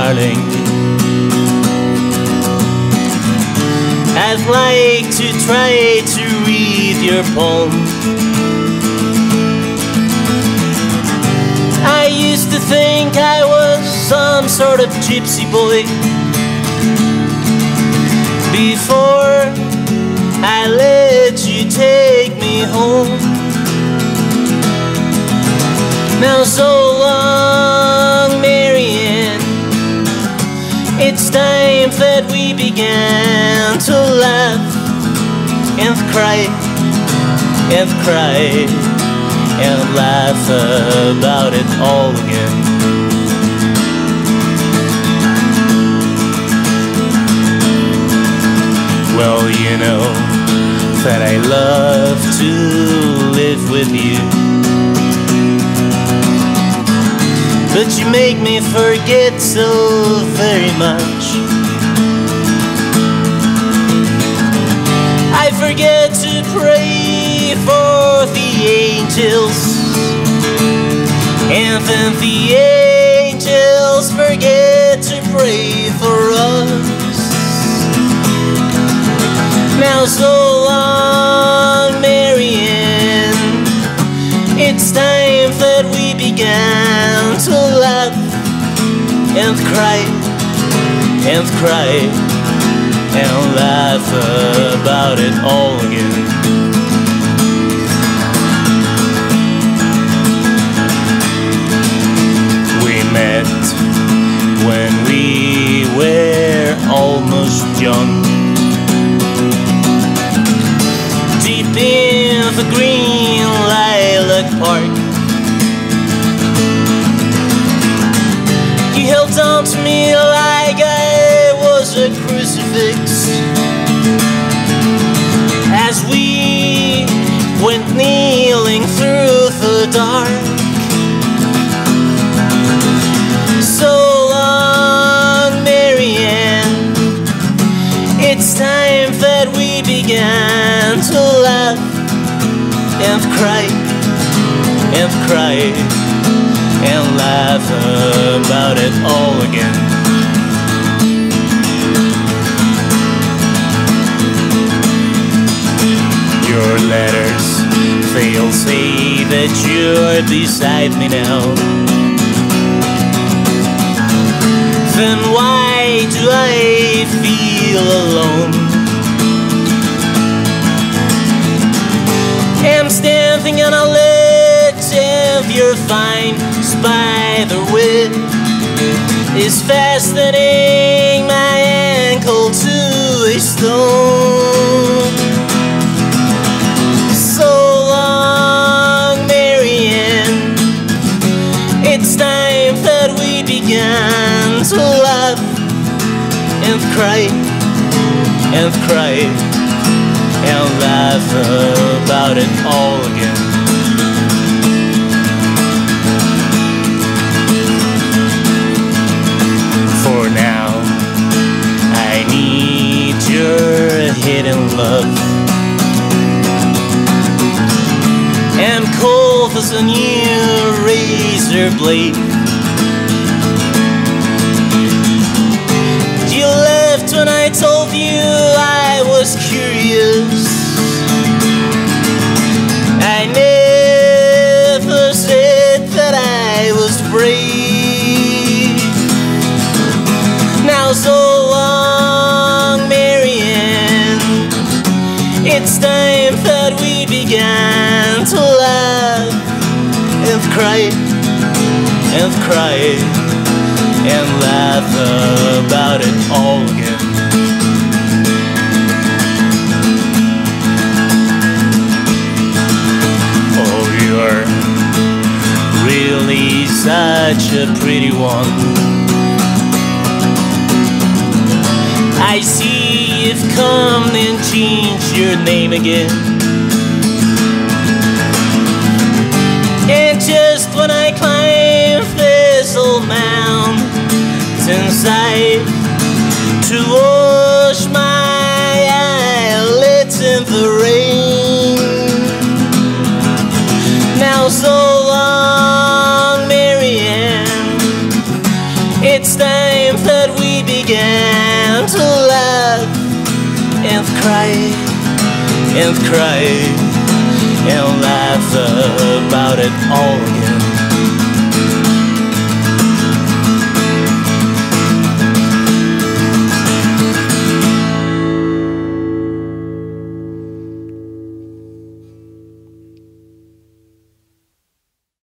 darling. I'd like to try to read your poem. I used to think I was some sort of gypsy boy before I let you take me home. Now so long, Marianne, it's time that we began to laugh and cry and cry and laugh about it all again. Well, you know that I love to live with you, but you make me forget so very much. I forget to pray for the angels, and then the angels forget to pray for us. Now so long, Marianne, it's time that we began to laugh and cry and cry and laugh about it all again. We met when we were almost young, deep in the green lilac park. You held on to me like I was a crucifix as we went kneeling through the dark. So long, Marianne, it's time that we began to laugh and cry and cry and laugh about it all again. Your letters, they'll say that you're beside me now. Then why do I feel alone? I'm standing on a ledge and your fine spider web is fastening my ankle to a stone. So long, Marianne, it's time that we began to laugh and cry and cry and laugh about it all again. For now, I need your hidden love, and cold as a new razor blade. You left when I told you I was curious. I never said that I was brave. Now so long, Marianne, it's time that we began to laugh and cry and cry and laugh about it all again. Oh, you're really such a pretty one. I see you've come and changed your name again. And just when I climb this old mountainside to wash my eyelids in the rain, now so long, Marianne, it's time and cry and cry and laugh about it all again.